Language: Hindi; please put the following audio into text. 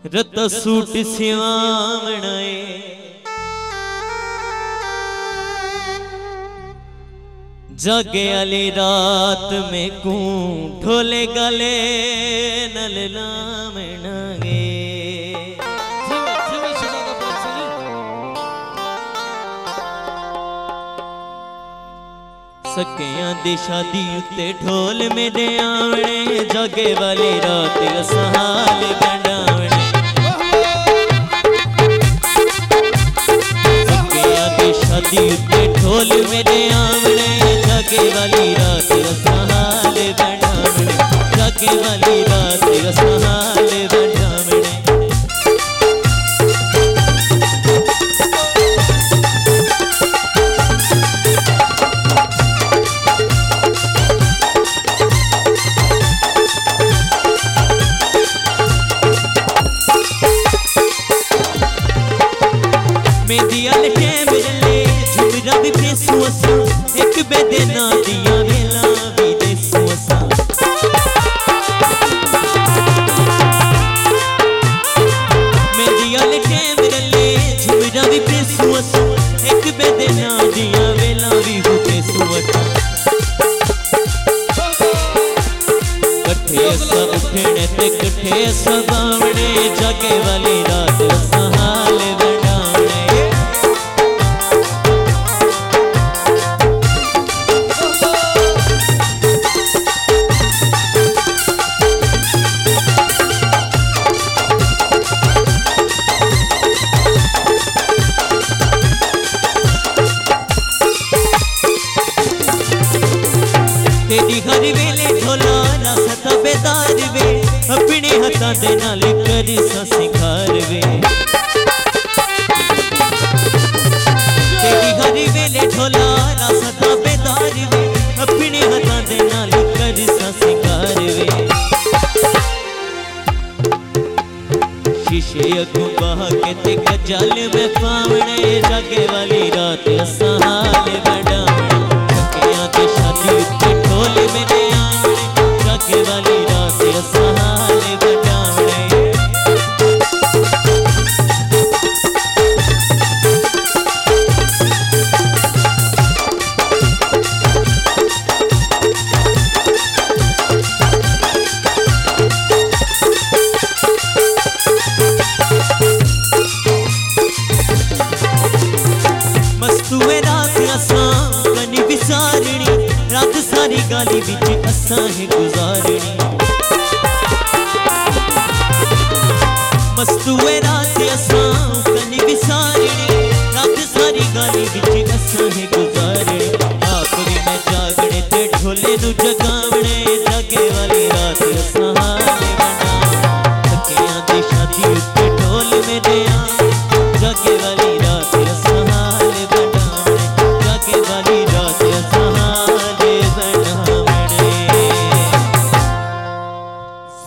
रत सूट सिवावणाए जागे वाली रात में कू ढोले गले नल लावणागे सकियां दी शादी उत्ते ढोल मेरे आवणे जागे वाली रात असहाल बनावणे सकियां दी शादी उत्ते ढोल मेरे आवणे जागे वाली रात असहाल बनावणे जागे वाली रात असहाल बनावणे मेदिया लटे मिले झुमरा भी फेसू असा एक बेदे ना दिया वेला भी देसू असा मेदिया लटे मिले झुमरा भी फेसू असा एक बेदे ना दिया वेला भी देसू असा कठे असा उठने ते कठे असा बावणे जागे वाली रात असा हाल तेरी हर वेले ढोला ना सता बेदार वे अपने हथा दे नाल कर सा सिंगार वे तेरी हर वेले ढोला ना सता बेदार वे अपने हथा दे नाल कर सा सिंगार वे शीशे अगू बहा के ते गजल में पावणे जागे वाली रात असा हाल बनावणे सकियां दी शादी उत्ते ढोल मेरे आवणे जागे वाली रात असा हाल बनावणे मस्तुए रात असा कनी विसारणी रात सारी गाली बिच असा है गुजारनी मस्तुए रात असा कनी विसारणी रात सारी गाली बिच असा है गुजारनी आप भी मैं जागने ते ढोले नु जग